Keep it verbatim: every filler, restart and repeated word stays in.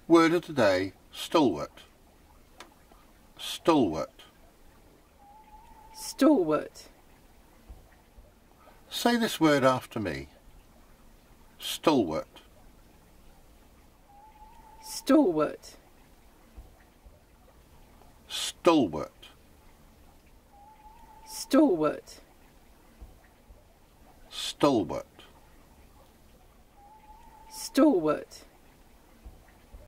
Word of the day, stalwart. Stalwart. Stalwart. Say this word after me. Stalwart. Stalwart. Stalwart. Stalwart. Stalwart. Stalwart.